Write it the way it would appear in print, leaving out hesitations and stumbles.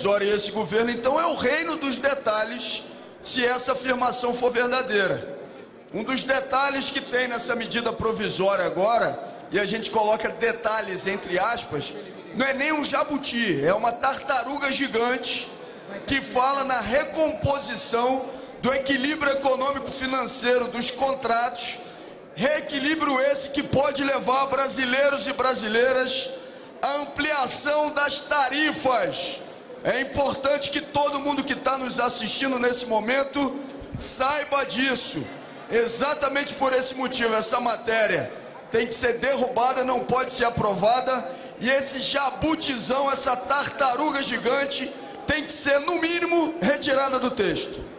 provisória e esse governo, então, é o reino dos detalhes, se essa afirmação for verdadeira. Um dos detalhes que tem nessa medida provisória agora, e a gente coloca detalhes entre aspas, não é nem um jabuti, é uma tartaruga gigante que fala na recomposição do equilíbrio econômico-financeiro dos contratos, reequilíbrio esse que pode levar brasileiros e brasileiras à ampliação das tarifas. É importante que todo mundo que está nos assistindo nesse momento saiba disso. Exatamente por esse motivo, essa matéria tem que ser derrubada, não pode ser aprovada, e esse jabutizão, essa tartaruga gigante, tem que ser, no mínimo, retirada do texto.